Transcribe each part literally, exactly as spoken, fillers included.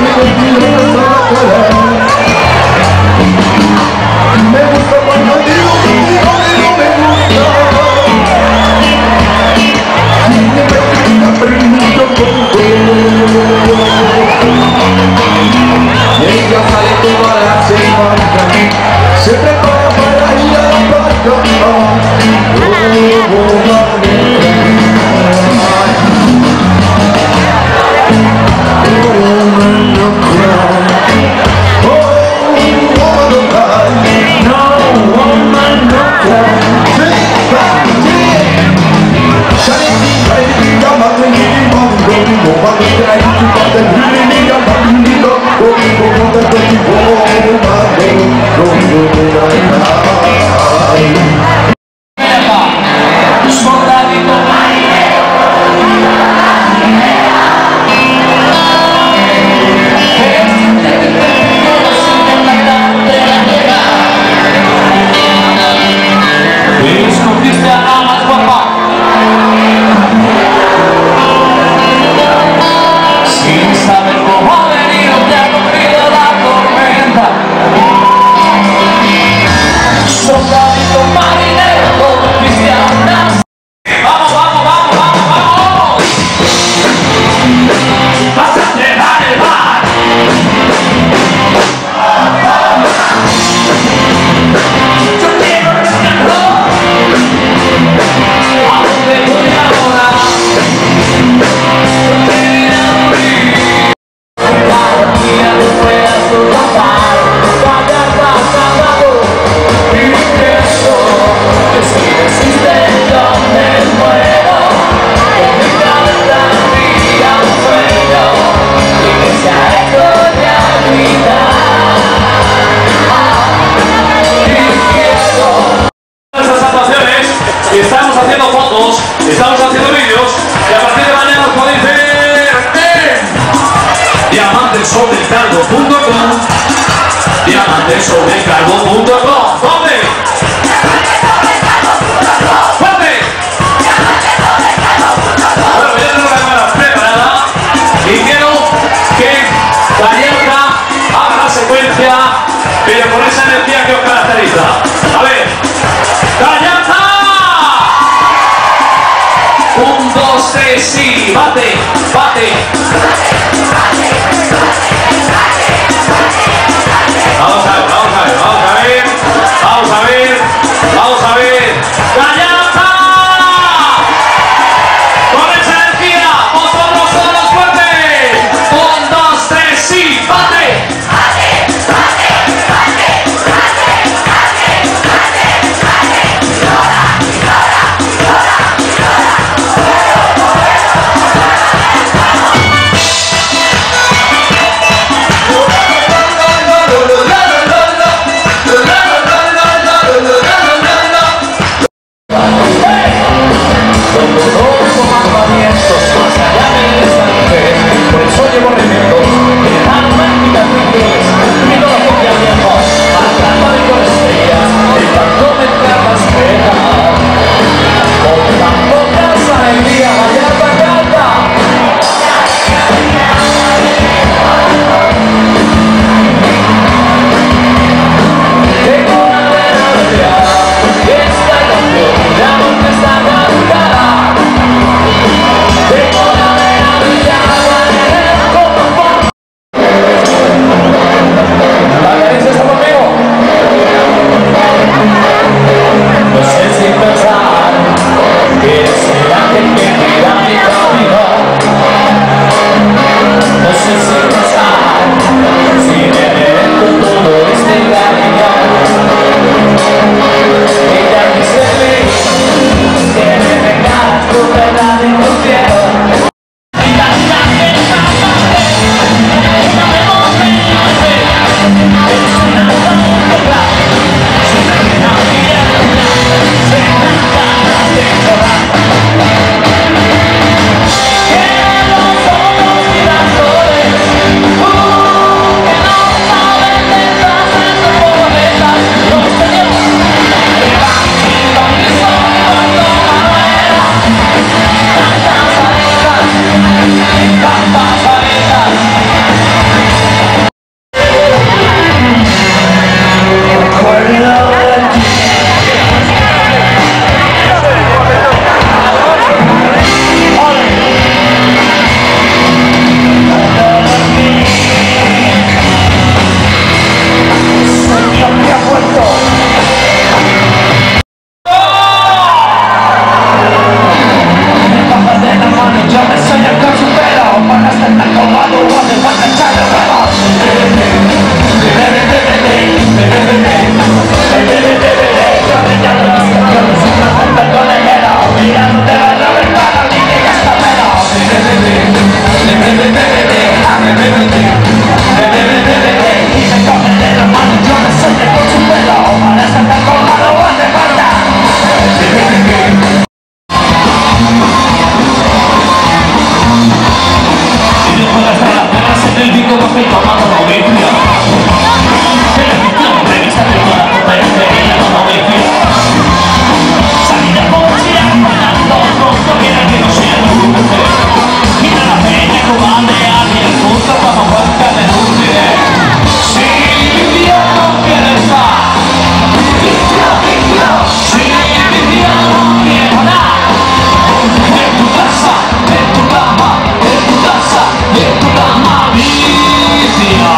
Estamos haciendo vídeos y a partir de mañana os podéis ver en diamantesobrecargo punto com diamantesobrecargo punto com. ¿Dónde? ¿Dónde? Bueno, ya tengo la cámara preparada y quiero que Gallarta haga la secuencia, pero con esa energía que os caracteriza. A ver, Gallarta. Un, dos, tres, sí, bate, bate. Vamos a ver, vamos a ver, vamos a ver, vamos a ver, vamos a ver. ¡Gallarta! Con esa energía, vosotros todos fuerte. Un, dos, tres, sí, bate. ¡Llora, llora, llora! mi papá como mi tío. Televisión, revista de toda la periferia como mi tío. Salí de policía, mandando rostro, mira que no sea tu mujer. Mira la peña cubana de alguien justo como cuenca de un dinero. Si mi tío no quiere estar, mi tío, mi tío, si mi tío no quiere nada, en tu casa, en tu cama, en tu casa, en tu cama, mi tío.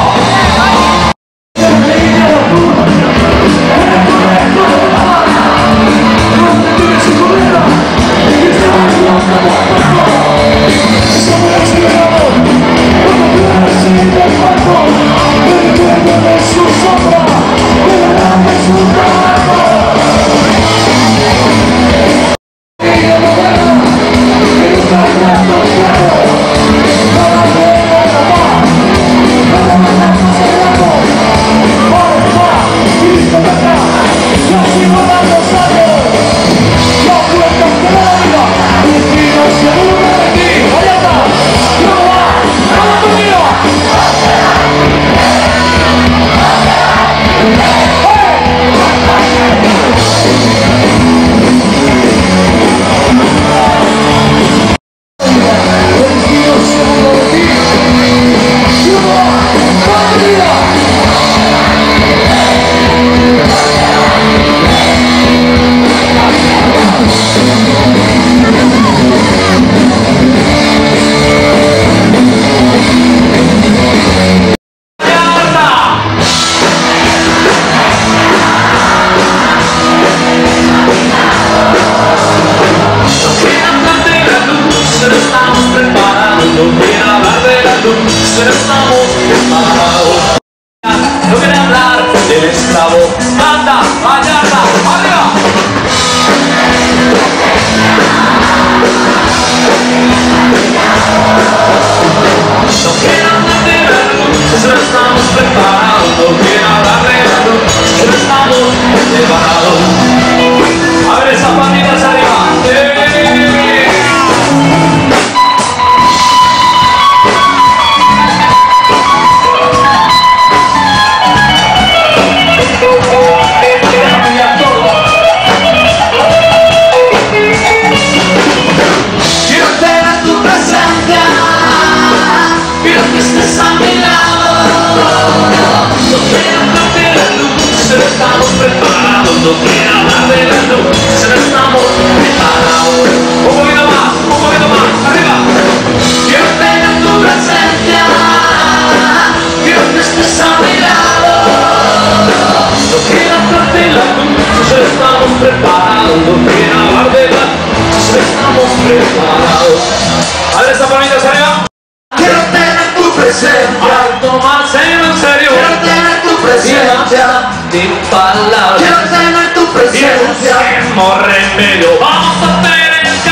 Pero estamos preparados. No quiere hablar del esclavo. Banda, Vallarta, arriba. No quiere hablar de la luz, pero estamos preparados. No quiere hablar de la luz, pero estamos preparados. A ver esas palmitas arriba. ¡Eh! No quiero hablar de la luz, pero estamos preparados. Un poquito más, un poquito más, arriba. Quiero tener tu presencia, quiero que estés a mi lado. No quiero hablar de la luz, pero estamos preparados. No quiero hablar de la luz, pero estamos preparados. A ver esa palmita arriba. Quiero tener tu presencia, tomárselo en serio. Quiero tener tu presencia, sin palabras. Quiero tener tu presencia, morre en medio. Vamos a tener el